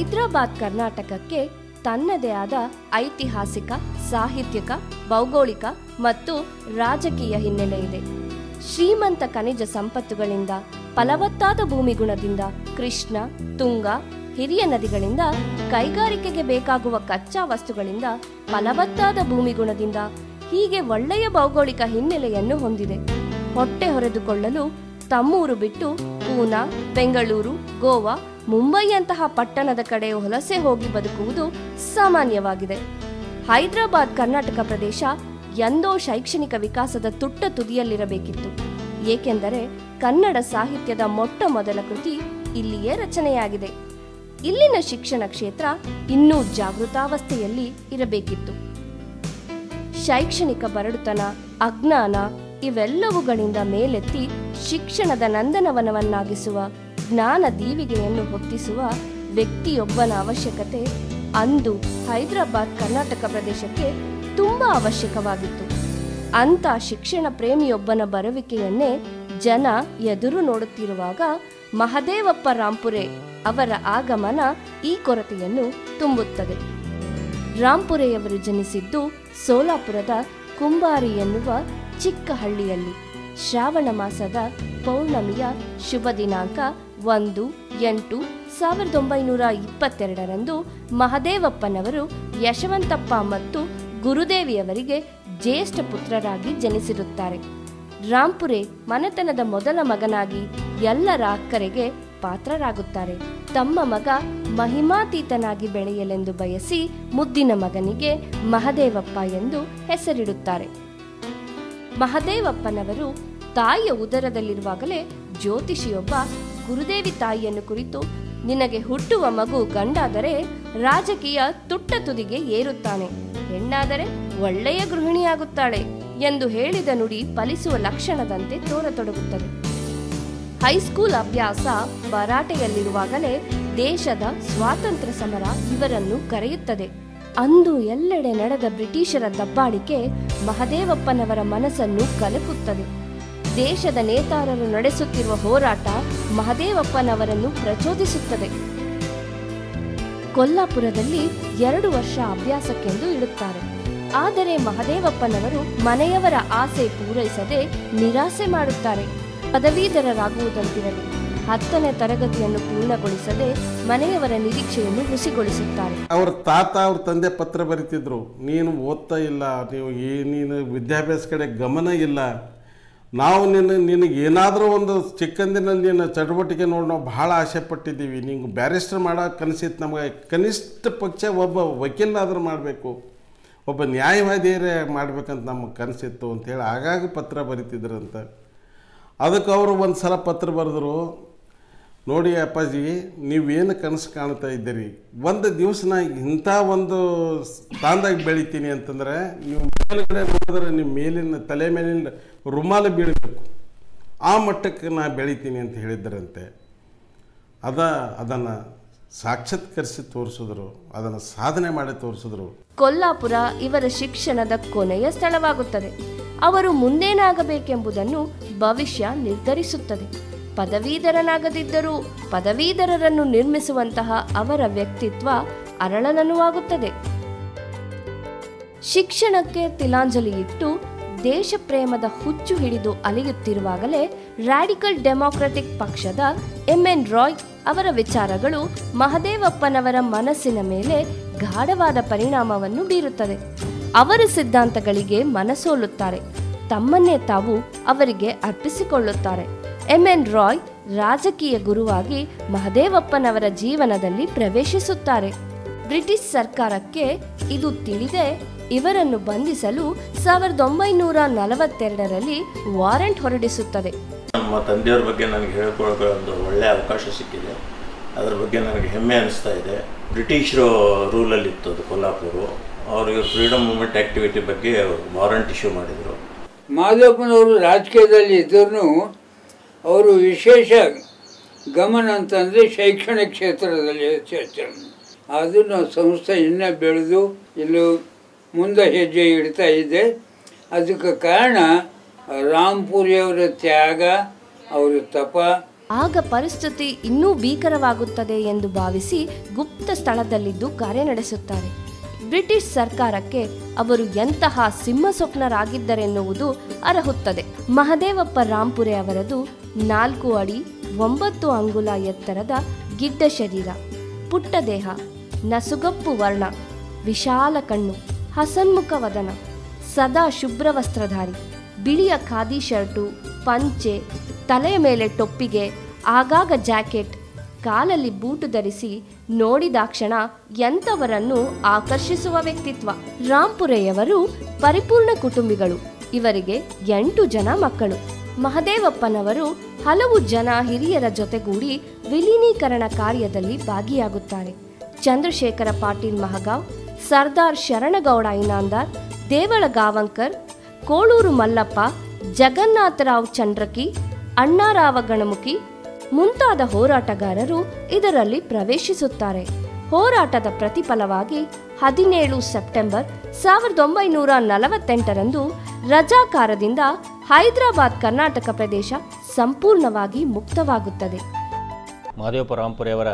ಹೈದರಾಬಾದ್ ಕರ್ನಾಟಕಕ್ಕೆ ತನ್ನದೇ ಆದ ಐತಿಹಾಸಿಕ, ಸಾಹಿತ್ಯಿಕ, ಭೌಗೋಳಿಕ ಮತ್ತು ರಾಜಕೀಯ ಹಿನ್ನೆಲೆ ಇದೆ. ಶ್ರೀಮಂತ ಖನಿಜ ಸಂಪತ್ತುಗಳಿಂದ, ಫಲವತ್ತಾದ ಭೂಮಿಗುಣದಿಂದ, ಕೃಷ್ಣ, ತುಂಗ, ಹಿರಿಯ ನದಿಗಳಿಂದ, ಕೈಗಾರಿಕೆಗೆ ಬೇಕಾಗುವ ಕಚ್ಚಾ ವಸ್ತುಗಳಿಂದ, ಫಲವತ್ತಾದ ಭೂಮಿಗುಣದಿಂದ ಹೀಗೆ ಒಳ್ಳೆಯ ಭೌಗೋಳಿಕ ಹಿನ್ನೆಲೆಯನ್ನು ಹೊಂದಿದೆ. ಹೊಟ್ಟೆ ಹೊರೆದುಕೊಳ್ಳಲು ತಮ್ಮೂರು ಬಿಟ್ಟು ಪೂನಾ, ಬೆಂಗಳೂರು, ಗೋವಾ, ಮುಂಬೈಯಂತಹ ಪಟ್ಟಣದ ಕಡೆ ವಲಸೆ ಹೋಗಿ ಬದುಕುವುದು ಸಾಮಾನ್ಯವಾಗಿದೆ. ಹೈದರಾಬಾದ್ ಕರ್ನಾಟಕ ಪ್ರದೇಶ ಎಂದೋ ಶೈಕ್ಷಣಿಕ ವಿಕಾಸದ ತುಟ್ಟ ತುದಿಯಲ್ಲಿರಬೇಕಿತ್ತು. ಏಕೆಂದರೆ ಕನ್ನಡ ಸಾಹಿತ್ಯದ ಮೊಟ್ಟ ಮೊದಲ ಕೃತಿ ಇಲ್ಲಿಯೇ ರಚನೆಯಾಗಿದೆ. ಇಲ್ಲಿನ ಶಿಕ್ಷಣ ಕ್ಷೇತ್ರ ಇನ್ನೂ ಜಾಗೃತಾವಸ್ಥೆಯಲ್ಲಿ ಇರಬೇಕಿತ್ತು. ಶೈಕ್ಷಣಿಕ ಬರಡುತನ, ಅಜ್ಞಾನ ಇವೆಲ್ಲವುಗಳಿಂದ ಮೇಲೆತ್ತಿ ಶಿಕ್ಷಣದ ನಂದನವನವನ್ನಾಗಿಸುವ, ಜ್ಞಾನ ದೀವಿಗೆಯನ್ನು ಹೊತ್ತಿಸುವ ವ್ಯಕ್ತಿಯೊಬ್ಬನ ಅವಶ್ಯಕತೆ ಅಂದು ಹೈದರಾಬಾದ್ ಕರ್ನಾಟಕ ಪ್ರದೇಶಕ್ಕೆ ತುಂಬಾ ಅವಶ್ಯಕವಾಗಿತ್ತು. ಅಂಥ ಶಿಕ್ಷಣ ಪ್ರೇಮಿಯೊಬ್ಬನ ಬರುವಿಕೆಯನ್ನೇ ಜನ ಎದುರು ನೋಡುತ್ತಿರುವಾಗ ಮಹದೇವಪ್ಪ ರಾಂಪುರೆ ಅವರ ಆಗಮನ ಈ ಕೊರತೆಯನ್ನು ತುಂಬುತ್ತದೆ. ರಾಂಪುರೆಯವರು ಜನಿಸಿದ್ದು ಸೋಲಾಪುರದ ಕುಂಬಾರಿ ಎನ್ನುವ ಚಿಕ್ಕ ಹಳ್ಳಿಯಲ್ಲಿ. ಶ್ರಾವಣ ಮಾಸದ ಪೌರ್ಣಮಿಯ ಶುಭ ದಿನಾಂಕ 1-8-1922 ಮಹದೇವಪ್ಪನವರು ಯಶವಂತಪ್ಪ ಮತ್ತು ಗುರುದೇವಿಯವರಿಗೆ ಜ್ಯೇಷ್ಠ ಪುತ್ರರಾಗಿ ಜನಿಸಿರುತ್ತಾರೆ. ರಾಂಪುರೆ ಮನೆತನದ ಮೊದಲ ಮಗನಾಗಿ ಎಲ್ಲರ ಅಕ್ಕರೆಗೆ ಪಾತ್ರರಾಗುತ್ತಾರೆ. ತಮ್ಮ ಮಗ ಮಹಿಮಾತೀತನಾಗಿ ಬೆಳೆಯಲೆಂದು ಬಯಸಿ ಮುದ್ದಿನ ಮಗನಿಗೆ ಮಹದೇವಪ್ಪ ಎಂದು ಹೆಸರಿಡುತ್ತಾರೆ. ಮಹದೇವಪ್ಪನವರು ತಾಯಿಯ ಉದರದಲ್ಲಿರುವಾಗಲೇ ಜ್ಯೋತಿಷಿಯೊಬ್ಬ ಗುರುದೇವಿ ತಾಯಿಯನ್ನು ಕುರಿತು, ನಿನಗೆ ಹುಟ್ಟುವ ಮಗು ಗಂಡಾದರೆ ರಾಜಕೀಯ ತುಟ್ಟ ತುದಿಗೆ ಏರುತ್ತಾನೆ, ಹೆಣ್ಣಾದರೆ ಒಳ್ಳೆಯ ಗೃಹಿಣಿಯಾಗುತ್ತಾಳೆ ಎಂದು ಹೇಳಿದ ನುಡಿ ಫಲಿಸುವ ಲಕ್ಷಣದಂತೆ ತೋರತೊಡಗುತ್ತದೆ. ಹೈಸ್ಕೂಲ್ ಅಭ್ಯಾಸ ಭರಾಟೆಯಲ್ಲಿರುವಾಗಲೇ ದೇಶದ ಸ್ವಾತಂತ್ರ್ಯ ಸಮರ ಇವರನ್ನು ಕರೆಯುತ್ತದೆ. ಅಂದು ಎಲ್ಲೆಡೆ ನಡೆದ ಬ್ರಿಟಿಷರ ದಬ್ಬಾಳಿಕೆ ಮಹದೇವಪ್ಪನವರ ಮನಸ್ಸನ್ನು ಕಲಕುತ್ತದೆ. ದೇಶದ ನೇತಾರರು ನಡೆಸುತ್ತಿರುವ ಹೋರಾಟ ಮಹದೇವಪ್ಪನವರನ್ನು ಪ್ರಚೋದಿಸುತ್ತದೆ. ಕೊಲ್ಲಾಪುರದಲ್ಲಿ 2 ವರ್ಷ ಅಭ್ಯಾಸಕ್ಕೆಂದು ಇಡುತ್ತಾರೆ. ಆದರೆ ಮಹದೇವಪ್ಪನವರು ಮನೆಯವರ ಆಸೆ ಪೂರೈಸದೆ ನಿರಾಸೆ ಮಾಡುತ್ತಾರೆ. ಪದವೀಧರರಾಗುವುದಂತಿರಲಿ, 10ನೇ ತರಗತಿಯನ್ನು ಪೂರ್ಣಗೊಳಿಸದೆ ಮನೆಯವರ ನಿರೀಕ್ಷೆಯನ್ನು ಹುಸಿಗೊಳಿಸುತ್ತಾರೆ. ಅವ್ರ ತಾತ ಅವ್ರ ತಂದೆ ಪತ್ರ ಬರೀತಿದ್ರು, ನೀನು ಓದ್ತಾ ಇಲ್ಲ, ನೀನು ವಿದ್ಯಾಭ್ಯಾಸ ಕಡೆ ಗಮನ ಇಲ್ಲ, ನಾವು ನಿನಗೆ ಏನಾದರೂ ಒಂದು ಚಿಕ್ಕಂದಿನಲ್ಲಿ ನಿನ್ನ ಚಟುವಟಿಕೆ ನೋಡಿ ನಾವು ಭಾಳ ಆಸೆ ಪಟ್ಟಿದ್ದೀವಿ, ನಿಂಗೆ ಬ್ಯಾರಿಸ್ಟರ್ ಮಾಡೋ ಕನಸಿತ್ತು ನಮಗೆ, ಕನಿಷ್ಠ ಪಕ್ಷ ಒಬ್ಬ ವಕೀಲನಾದರೂ ಮಾಡಬೇಕು, ಒಬ್ಬ ನ್ಯಾಯವಾದಿಯರೇ ಮಾಡಬೇಕಂತ ನಮಗೆ ಕನಸಿತ್ತು ಅಂಥೇಳಿ ಆಗಾಗ ಪತ್ರ ಬರಿತಿದ್ರಂತ. ಅದಕ್ಕೆ ಅವರು ಒಂದು ಸಲ ಪತ್ರ ಬರೆದ್ರು, ನೋಡಿ ಅಪ್ಪಾಜಿ, ನೀವೇನು ಕನಸು ಕಾಣ್ತಾ ಇದ್ದೀರಿ, ಒಂದು ದಿವಸ ನಾ ಇಂಥ ಒಂದು ಸ್ಥಾನದಾಗ ಬೆಳಿತೀನಿ ಅಂತಂದರೆ ನೀವು ಮೇಲುಗಡೆ ನೋಡಿದ್ರೆ ನಿಮ್ಮ ಮೇಲಿನ ತಲೆ ಮೇಲಿನ ರುಮಾಲು ಬೀಳಬೇಕು, ಆ ಮಟ್ಟಕ್ಕೆ ನಾ ಬೆಳಿತೀನಿ ಅಂತ ಹೇಳಿದ್ದರಂತೆ. ಅದನ್ನು ಸಾಕ್ಷಾತ್ಕರಿಸಿ ತೋರಿಸಿದ್ರು, ಅದನ್ನು ಸಾಧನೆ ಮಾಡಿ ತೋರಿಸಿದ್ರು. ಕೊಲ್ಲಾಪುರ ಇವರ ಶಿಕ್ಷಣದ ಕೊನೆಯ ಸ್ಥಳವಾಗುತ್ತದೆ. ಅವರು ಮುಂದೇನಾಗಬೇಕೆಂಬುದನ್ನು ಭವಿಷ್ಯ ನಿರ್ಧರಿಸುತ್ತದೆ. ಪದವೀಧರನಾಗದಿದ್ದರೂ ಪದವೀಧರರನ್ನು ನಿರ್ಮಿಸುವಂತಹ ಅವರ ವ್ಯಕ್ತಿತ್ವ ಅರಳನನುವಾಗುತ್ತದೆ. ಶಿಕ್ಷಣಕ್ಕೆ ತಿಲಾಂಜಲಿ ಇಟ್ಟು ದೇಶ ಪ್ರೇಮದ ಹುಚ್ಚು ಹಿಡಿದು ಅಲೆಯುತ್ತಿರುವಾಗಲೇ ರ್ಯಾಡಿಕಲ್ ಡೆಮಾಕ್ರೆಟಿಕ್ ಪಕ್ಷದ MN ರಾಯ್ ಅವರ ವಿಚಾರಗಳು ಮಹದೇವಪ್ಪನವರ ಮನಸ್ಸಿನ ಮೇಲೆ ಗಾಢವಾದ ಪರಿಣಾಮವನ್ನು ಬೀರುತ್ತದೆ. ಅವರ ಸಿದ್ಧಾಂತಗಳಿಗೆ ಮನಸೋಲುತ್ತಾರೆ. ತಮ್ಮನ್ನೇ ತಾವು ಅವರಿಗೆ ಅರ್ಪಿಸಿಕೊಳ್ಳುತ್ತಾರೆ. MN ರಾಯ್ ರಾಜಕೀಯ ಗುರುವಾಗಿ ಮಹದೇವಪ್ಪನವರ ಜೀವನದಲ್ಲಿ ಪ್ರವೇಶಿಸುತ್ತಾರೆ. ಬ್ರಿಟಿಷ್ ಸರ್ಕಾರಕ್ಕೆ ಇದು ತಿಳಿದೇ ಇವರನ್ನು ಬಂಧಿಸಲು 1942ರಲ್ಲಿ ವಾರೆಂಟ್ ಹೊರಡಿಸುತ್ತದೆ. ನಮ್ಮ ತಂದೆಯವ್ರ ಬಗ್ಗೆ ನನಗೆ ಹೇಳ್ಕೊಳ್ಳೋಕೆ ಒಂದು ಒಳ್ಳೆಯ ಅವಕಾಶ ಸಿಕ್ಕಿದೆ. ಅದರ ಬಗ್ಗೆ ನನಗೆ ಹೆಮ್ಮೆ ಅನಿಸ್ತಾ ಇದೆ. ಬ್ರಿಟಿಷರು ರೂಲಲ್ಲಿತ್ತು ಅದು ಕೊಲ್ಲಾಪುರ. ಅವರಿಗೆ ಫ್ರೀಡಮ್ ಮೂವ್ಮೆಂಟ್ ಆ್ಯಕ್ಟಿವಿಟಿ ಬಗ್ಗೆ ವಾರಂಟ್ ಇಶ್ಯೂ ಮಾಡಿದರು. ಮಹದೇವಪ್ಪನವರು ರಾಜಕೀಯದಲ್ಲಿ ಇದ್ದರೂ ಅವರು ವಿಶೇಷ ಗಮನ ಅಂತಂದರೆ ಶೈಕ್ಷಣಿಕ ಕ್ಷೇತ್ರದಲ್ಲಿ ಅದನ್ನು ಸಂಸ್ಥೆ ಇನ್ನೂ ಬೆಳೆದು ಇಲ್ಲೂ ಮುಂದೆ ಹೆಜ್ಜೆ ಇಡ್ತಾ ಇದೆ. ಅದಕ್ಕೆ ಕಾರಣ ರಾಂಪುರಿಯವರ ತ್ಯಾಗ, ಅವರ ತಪ, ಆಗ ಪರಿಸ್ಥಿತಿ ಇನ್ನೂ ಭೀಕರವಾಗುತ್ತದೆ ಎಂದು ಭಾವಿಸಿ ಗುಪ್ತ ಸ್ಥಳದಲ್ಲಿದ್ದು ಕಾರ್ಯನಡೆಸುತ್ತಾರೆ. ಬ್ರಿಟಿಷ್ ಸರ್ಕಾರಕ್ಕೆ ಅವರು ಎಂತಹ ಸಿಂಹಸ್ವಪ್ನರಾಗಿದ್ದರೆನ್ನುವುದು ಅರಹುತ್ತದೆ. ಮಹದೇವಪ್ಪ ರಾಂಪುರೆ ಅವರದು 4 ಅಡಿ 9 ಅಂಗುಲ ಎತ್ತರದ ಗಿಡ್ಡ ಶರೀರ, ಪುಟ್ಟ ದೇಹ, ನಸುಗಪ್ಪು ವರ್ಣ, ವಿಶಾಲ ಕಣ್ಣು, ಹಸನ್ಮುಖ ವದನ, ಸದಾ ಶುಭ್ರ ವಸ್ತ್ರಧಾರಿ, ಬಿಳಿಯ ಖಾದಿ ಶರ್ಟು, ಪಂಚೆ, ತಲೆಯ ಮೇಲೆ ಟೊಪ್ಪಿಗೆ, ಆಗಾಗ ಜಾಕೆಟ್, ಕಾಲಲ್ಲಿ ಬೂಟು ಧರಿಸಿ ನೋಡಿದಾಕ್ಷಣ ಎಂಥವರನ್ನು ಆಕರ್ಷಿಸುವ ವ್ಯಕ್ತಿತ್ವ. ರಾಂಪುರೆಯವರು ಪರಿಪೂರ್ಣ ಕುಟುಂಬಿಗಳು. ಇವರಿಗೆ 8 ಜನ ಮಕ್ಕಳು. ಮಹದೇವಪ್ಪನವರು ಹಲವು ಜನ ಹಿರಿಯರ ಜೊತೆಗೂಡಿ ವಿಲೀನೀಕರಣ ಕಾರ್ಯದಲ್ಲಿ ಭಾಗಿಯಾಗುತ್ತಾರೆ. ಚಂದ್ರಶೇಖರ ಪಾಟೀಲ್ ಮಹಗಾವ್, ಸರ್ದಾರ್ ಶರಣಗೌಡ ಇನಾಂದಾರ್, ದೇವಳ ಗಾವಂಕರ್, ಕೋಳೂರು ಮಲ್ಲಪ್ಪ, ಜಗನ್ನಾಥರಾವ್ ಚಂಡ್ರಕಿ, ಅಣ್ಣಾರಾವ ಗಣಮುಖಿ ಮುಂತಾದ ಹೋರಾಟಗಾರರು ಇದರಲ್ಲಿ ಪ್ರವೇಶಿಸುತ್ತಾರೆ. ಹೋರಾಟದ ಪ್ರತಿಫಲವಾಗಿ 17 ಸೆಪ್ಟೆಂಬರ್ 1948ರಂದು ರಜಾಕಾರದಿಂದ ಹೈದರಾಬಾದ್ ಕರ್ನಾಟಕ ಪ್ರದೇಶ ಸಂಪೂರ್ಣವಾಗಿ ಮುಕ್ತವಾಗುತ್ತದೆ. ಮಹದೇವಪ್ಪ ರಾಂಪುರೆಯವರ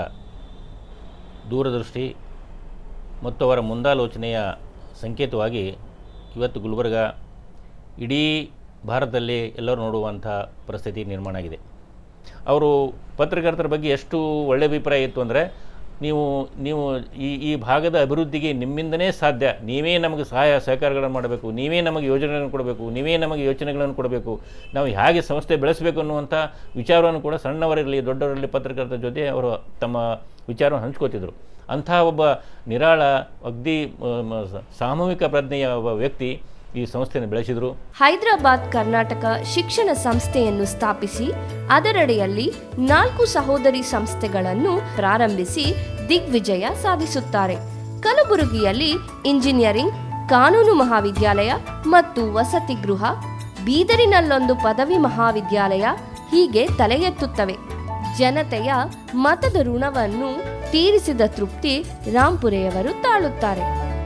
ದೂರದೃಷ್ಟಿ ಮತ್ತು ಅವರ ಮುಂದಾಲೋಚನೆಯ ಸಂಕೇತವಾಗಿ ಇವತ್ತು ಗುಲ್ಬರ್ಗ ಇಡೀ ಭಾರತದಲ್ಲಿ ಎಲ್ಲರೂ ನೋಡುವಂಥ ಪರಿಸ್ಥಿತಿ ನಿರ್ಮಾಣ ಆಗಿದೆ. ಅವರು ಪತ್ರಕರ್ತರ ಬಗ್ಗೆ ಎಷ್ಟು ಒಳ್ಳೆಯ ಅಭಿಪ್ರಾಯ ಇತ್ತು ಅಂದರೆ, ನೀವು ಈ ಭಾಗದ ಅಭಿವೃದ್ಧಿಗೆ ನಿಮ್ಮಿಂದನೇ ಸಾಧ್ಯ, ನೀವೇ ನಮಗೆ ಸಹಾಯ ಸಹಕಾರಗಳನ್ನು ಮಾಡಬೇಕು, ನೀವೇ ನಮಗೆ ಯೋಜನೆಗಳನ್ನು ಕೊಡಬೇಕು, ನೀವೇ ನಮಗೆ ಯೋಚನೆಗಳನ್ನು ಕೊಡಬೇಕು, ನಾವು ಹೇಗೆ ಸಂಸ್ಥೆ ಬೆಳೆಸಬೇಕು ಅನ್ನುವಂಥ ವಿಚಾರವನ್ನು ಕೂಡ ಸಣ್ಣವರಲ್ಲಿ ದೊಡ್ಡವರಲ್ಲಿ ಪತ್ರಕರ್ತರ ಜೊತೆ ಅವರು ತಮ್ಮ ವಿಚಾರವನ್ನು ಹಂಚ್ಕೋತಿದ್ರು. ಅಂಥ ಒಬ್ಬ ನಿರಾಳ ಅಗ್ದಿ ಸಾಮೂಹಿಕ ಪ್ರಜ್ಞೆಯ ಒಬ್ಬ ವ್ಯಕ್ತಿ ಈ ಸಂಸ್ಥೆಯನ್ನು ಬೆಳೆಸಿದರು. ಹೈದರಾಬಾದ್ ಕರ್ನಾಟಕ ಶಿಕ್ಷಣ ಸಂಸ್ಥೆಯನ್ನು ಸ್ಥಾಪಿಸಿ ಅದರಡಿಯಲ್ಲಿ 4 ಸಹೋದರಿ ಸಂಸ್ಥೆಗಳನ್ನು ಪ್ರಾರಂಭಿಸಿ ದಿಗ್ವಿಜಯ ಸಾಧಿಸುತ್ತಾರೆ. ಕಲಬುರಗಿಯಲ್ಲಿ ಇಂಜಿನಿಯರಿಂಗ್, ಕಾನೂನು ಮಹಾವಿದ್ಯಾಲಯ ಮತ್ತು ವಸತಿ ಗೃಹ, ಬೀದರಿನಲ್ಲೊಂದು ಪದವಿ ಮಹಾವಿದ್ಯಾಲಯ ಹೀಗೆ ತಲೆ ಎತ್ತುತ್ತವೆ. ಜನತೆಯ ಮತದ ಋಣವನ್ನು ತೀರಿಸಿದ ತೃಪ್ತಿ ರಾಂಪುರೆಯವರು ತಾಳುತ್ತಾರೆ.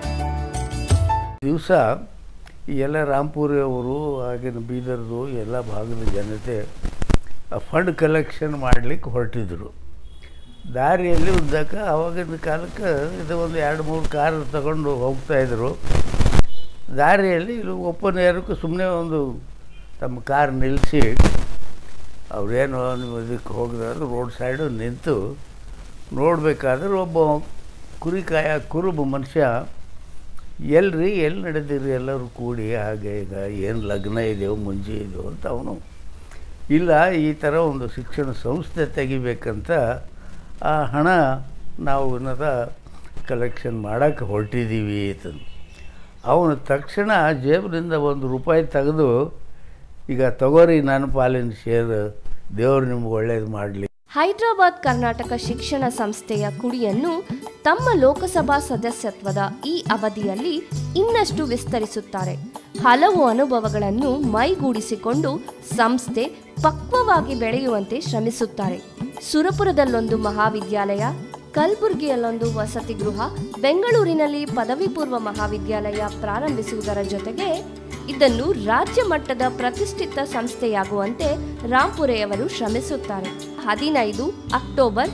ದಿವಸ ಎಲ್ಲ ರಾಂಪುರೆಯವರು ಆಗಿನ ಬೀದರ್ದು ಎಲ್ಲ ಭಾಗದ ಜನತೆ ಫಂಡ್ ಕಲೆಕ್ಷನ್ ಮಾಡಲಿಕ್ಕೆ ಹೊರಟಿದ್ರು. ದಾರಿಯಲ್ಲಿ ಉದ್ದಕ್ಕೆ ಆವಾಗಿನ ಕಾಲಕ್ಕೆ ಇದು ಒಂದು 2-3 ಕಾರ್ ತಗೊಂಡು ಹೋಗ್ತಾಯಿದ್ರು. ದಾರಿಯಲ್ಲಿ ಇಲ್ಲಿ ಓಪನ್ ಏರಕ್ಕೆ ಸುಮ್ಮನೆ ಒಂದು ತಮ್ಮ ಕಾರ್ ನಿಲ್ಲಿಸಿ ಅವರೇನು ನೀವು ಇದಕ್ಕೆ ಹೋಗಿದ್ರೆ ರೋಡ್ ಸೈಡು ನಿಂತು ನೋಡಬೇಕಾದ್ರೆ ಒಬ್ಬ ಕುರುಬ ಮನುಷ್ಯ, ಎಲ್ಲಿ ನಡೆದಿರಿ ಎಲ್ಲರೂ ಕೂಡಿ ಹಾಗೆ ಈಗ ಏನು ಲಗ್ನ ಇದೆಯೋ ಮುಂಜಿ ಇದೆಯೋ ಅಂತ ಅವನು, ಇಲ್ಲ ಈ ಥರ ಒಂದು ಶಿಕ್ಷಣ ಸಂಸ್ಥೆ ತೆಗಿಬೇಕಂತ ಆ ಹಣ ನಾವು ಏನದ ಕಲೆಕ್ಷನ್ ಮಾಡೋಕ್ಕೆ ಹೊರಟಿದ್ದೀವಿ ಅಂತಂದು ಅವನು ತಕ್ಷಣ ಜೇಬಿನಿಂದ ₹1 ತೆಗೆದು, ಈಗ ತಗೋರಿ ನನ್ನ ಪಾಲಿನ ಶೇರ್, ದೇವರು ನಿಮ್ಗೆ ಒಳ್ಳೇದು ಮಾಡಲಿ. ಹೈದರಾಬಾದ್ ಕರ್ನಾಟಕ ಶಿಕ್ಷಣ ಸಂಸ್ಥೆಯ ಕುಡಿಯನ್ನು ತಮ್ಮ ಲೋಕಸಭಾ ಸದಸ್ಯತ್ವದ ಈ ಅವಧಿಯಲ್ಲಿ ಇನ್ನಷ್ಟು ವಿಸ್ತರಿಸುತ್ತಾರೆ. ಹಲವು ಅನುಭವಗಳನ್ನು ಮೈಗೂಡಿಸಿಕೊಂಡು ಸಂಸ್ಥೆ ಪಕ್ವವಾಗಿ ಬೆಳೆಯುವಂತೆ ಶ್ರಮಿಸುತ್ತಾರೆ. ಸುರಪುರದಲ್ಲೊಂದು ಮಹಾವಿದ್ಯಾಲಯ, ಕಲಬುರಗಿಯಲ್ಲೊಂದು ವಸತಿ ಗೃಹ, ಬೆಂಗಳೂರಿನಲ್ಲಿ ಪದವಿ ಪೂರ್ವ ಮಹಾವಿದ್ಯಾಲಯ ಪ್ರಾರಂಭಿಸುವುದರ ಜೊತೆಗೆ ಇದನ್ನು ರಾಜ್ಯ ಮಟ್ಟದ ಪ್ರತಿಷ್ಠಿತ ಸಂಸ್ಥೆಯಾಗುವಂತೆ ರಾಂಪುರೆಯವರು ಶ್ರಮಿಸುತ್ತಾರೆ. 15 ಅಕ್ಟೋಬರ್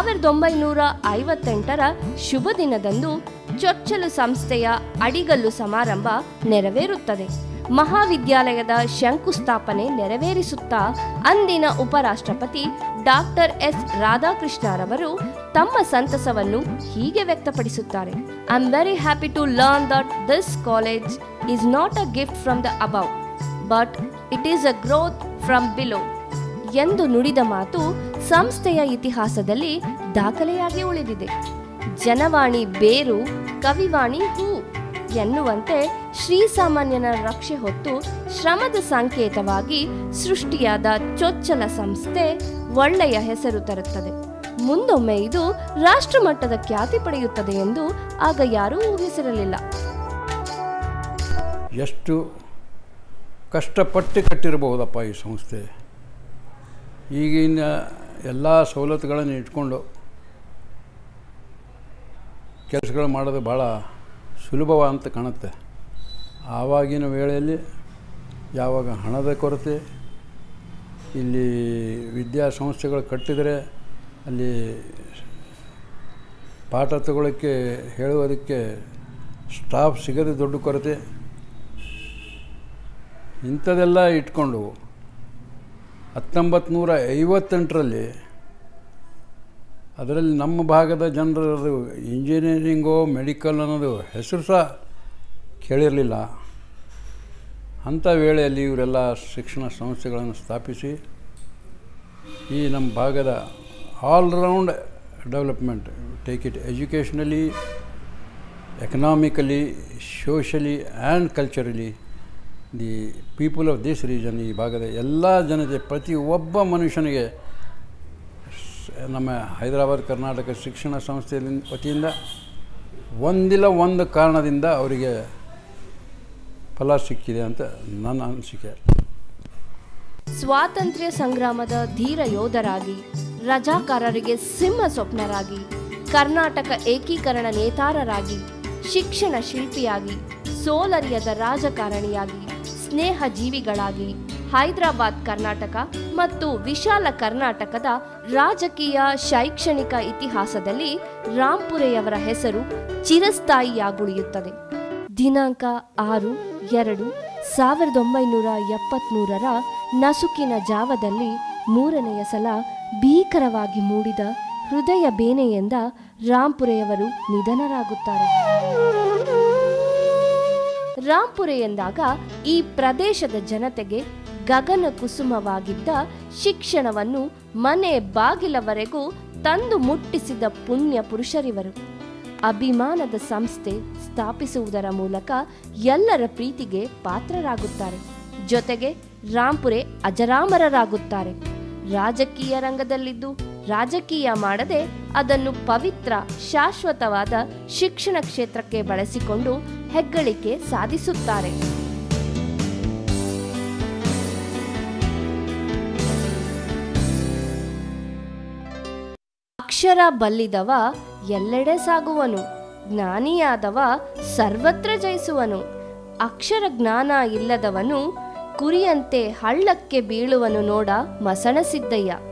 1958ರ ಶುಭ ದಿನದಂದು ಚೊಚ್ಚಲು ಸಂಸ್ಥೆಯ ಅಡಿಗಲ್ಲು ಸಮಾರಂಭ ನೆರವೇರುತ್ತದೆ. ಮಹಾವಿದ್ಯಾಲಯದ ಶಂಕುಸ್ಥಾಪನೆ ನೆರವೇರಿಸುತ್ತಾ ಅಂದಿನ ಉಪರಾಷ್ಟ್ರಪತಿ ಡಾಕ್ಟರ್ ಎಸ್ ರಾಧಾಕೃಷ್ಣರವರು ತಮ್ಮ ಸಂತಸವನ್ನು ಹೀಗೆ ವ್ಯಕ್ತಪಡಿಸುತ್ತಾರೆ. I am very happy to learn that this college is not a gift from the above, but it is a growth from below ಎಂದು ನುಡಿದ ಮಾತು ಸಂಸ್ಥೆಯ ಇತಿಹಾಸದಲ್ಲಿ ದಾಖಲೆಯಾಗಿ ಉಳಿದಿದೆ. ಜನವಾಣಿ ಬೇರು, ಕವಿವಾಣಿ ಹೂ ಎನ್ನುವಂತೆ ಶ್ರೀಸಾಮಾನ್ಯನ ರಕ್ಷೆ ಹೊತ್ತು ಶ್ರಮದ ಸಂಕೇತವಾಗಿ ಸೃಷ್ಟಿಯಾದ ಚೊಚ್ಚಲ ಸಂಸ್ಥೆ ಒಳ್ಳೆಯ ಹೆಸರು ತರುತ್ತದೆ. ಮುಂದೊಮ್ಮೆ ಇದು ರಾಷ್ಟ್ರಮಟ್ಟದ ಖ್ಯಾತಿ ಪಡೆಯುತ್ತದೆ ಎಂದು ಆಗ ಯಾರೂ ಊಹಿಸಿರಲಿಲ್ಲ. ಎಷ್ಟು ಕಷ್ಟಪಟ್ಟು ಕಟ್ಟಿರಬಹುದಪ್ಪ ಈ ಸಂಸ್ಥೆ. ಈಗಿನ ಎಲ್ಲ ಸವಲತ್ತುಗಳನ್ನು ಇಟ್ಕೊಂಡು ಕೆಲಸಗಳು ಮಾಡೋದು ಭಾಳ ಸುಲಭವ ಅಂತ ಕಾಣುತ್ತೆ. ಆವಾಗಿನ ವೇಳೆಯಲ್ಲಿ ಯಾವಾಗ ಹಣದ ಕೊರತೆ, ಇಲ್ಲಿ ವಿದ್ಯಾಸಂಸ್ಥೆಗಳು ಕಟ್ಟಿದರೆ ಅಲ್ಲಿ ಪಾಠ ತಗೊಳ್ಳೋಕ್ಕೆ ಹೇಳುವುದಕ್ಕೆ ಸ್ಟಾಫ್ ಸಿಗದೆ ದೊಡ್ಡ ಕೊರತೆ. ಇಂಥದ್ದೆಲ್ಲ ಇಟ್ಕೊಂಡು 1958ರಲ್ಲಿ ಅದರಲ್ಲಿ ನಮ್ಮ ಭಾಗದ ಜನರದು ಇಂಜಿನಿಯರಿಂಗೋ ಮೆಡಿಕಲ್ ಅನ್ನೋದು ಹೆಸರು ಸಹ ಕೇಳಿರಲಿಲ್ಲ. ಅಂಥ ವೇಳೆಯಲ್ಲಿ ಇವರೆಲ್ಲ ಶಿಕ್ಷಣ ಸಂಸ್ಥೆಗಳನ್ನು ಸ್ಥಾಪಿಸಿ ಈ ನಮ್ಮ ಭಾಗದ all round development, take it educationally, economically, socially and culturally, the people of this region, ಈ ಭಾಗದ ಎಲ್ಲ ಜನತೆ, ಪ್ರತಿ ಒಬ್ಬ ಮನುಷ್ಯನಿಗೆ ನಮ್ಮ ಹೈದರಾಬಾದ್ ಕರ್ನಾಟಕ ಶಿಕ್ಷಣ ಸಂಸ್ಥೆಯ ವತಿಯಿಂದ ಒಂದಿಲ್ಲ ಒಂದು ಕಾರಣದಿಂದ ಅವರಿಗೆ ಫಲ ಸಿಕ್ಕಿದೆ ಅಂತ ನನ್ನ ಅನಿಸಿಕೆ. ಸ್ವಾತಂತ್ರ್ಯ ಸಂಗ್ರಾಮದ ಧೀರ ಯೋಧರಾಗಿ, ರಜಾಕಾರರಿಗೆ ಸಿಂಹ ಸ್ವಪ್ನರಾಗಿ, ಕರ್ನಾಟಕ ಏಕೀಕರಣ ನೇತಾರರಾಗಿ, ಶಿಕ್ಷಣ ಶಿಲ್ಪಿಯಾಗಿ, ಸೋಲರಿಯದ ರಾಜಕಾರಣಿಯಾಗಿ, ಸ್ನೇಹ ಜೀವಿಗಳಾಗಿ, ಹೈದರಾಬಾದ್ ಕರ್ನಾಟಕ ಮತ್ತು ವಿಶಾಲ ಕರ್ನಾಟಕದ ರಾಜಕೀಯ ಶೈಕ್ಷಣಿಕ ಇತಿಹಾಸದಲ್ಲಿ ರಾಂಪುರೆಯವರ ಹೆಸರು ಚಿರಸ್ಥಾಯಿಯಾಗುಳಿಯುತ್ತದೆ. ದಿನಾಂಕ 6/2/1973 ನಸುಕಿನ ಜಾವದಲ್ಲಿ ಮೂರನೆಯ ಸಲ ಭೀಕರವಾಗಿ ಮೂಡಿದ ಹೃದಯ ಬೇನೆಯಿಂದ ರಾಂಪುರೆಯವರು ನಿಧನರಾಗುತ್ತಾರೆ. ರಾಂಪುರೆ ಎಂದಾಗ ಈ ಪ್ರದೇಶದ ಜನತೆಗೆ ಗಗನ ಕುಸುಮವಾಗಿದ್ದ ಶಿಕ್ಷಣವನ್ನು ಮನೆ ಬಾಗಿಲವರೆಗೂ ತಂದು ಮುಟ್ಟಿಸಿದ ಪುಣ್ಯ ಪುರುಷರಿವರು. ಅಭಿಮಾನದ ಸಂಸ್ಥೆ ಸ್ಥಾಪಿಸುವುದರ ಮೂಲಕ ಎಲ್ಲರ ಪ್ರೀತಿಗೆ ಪಾತ್ರರಾಗುತ್ತಾರೆ. ಜೊತೆಗೆ ರಾಂಪುರೆ ಅಜರಾಮರರಾಗುತ್ತಾರೆ. ರಾಜಕೀಯ ರಂಗದಲ್ಲಿದ್ದು ರಾಜಕೀಯ ಮಾಡದೆ ಅದನ್ನು ಪವಿತ್ರ ಶಾಶ್ವತವಾದ ಶಿಕ್ಷಣ ಕ್ಷೇತ್ರಕ್ಕೆ ಬಳಸಿಕೊಂಡು ಹೆಗ್ಗಳಿಕೆ ಸಾಧಿಸುತ್ತಾರೆ. ಅಕ್ಷರ ಬಲ್ಲಿದವ ಎಲ್ಲೆಡೆ ಸಾಗುವನು, ಜ್ಞಾನಿಯಾದವ ಸರ್ವತ್ರ ಜಯಿಸುವನು. ಅಕ್ಷರ ಜ್ಞಾನ ಇಲ್ಲದವನು ಕುರಿಯಂತೆ ಹಳ್ಳಕ್ಕೆ ಬೀಳುವನು ನೋಡ ಮಸಣಸಿದ್ದಯ್ಯ.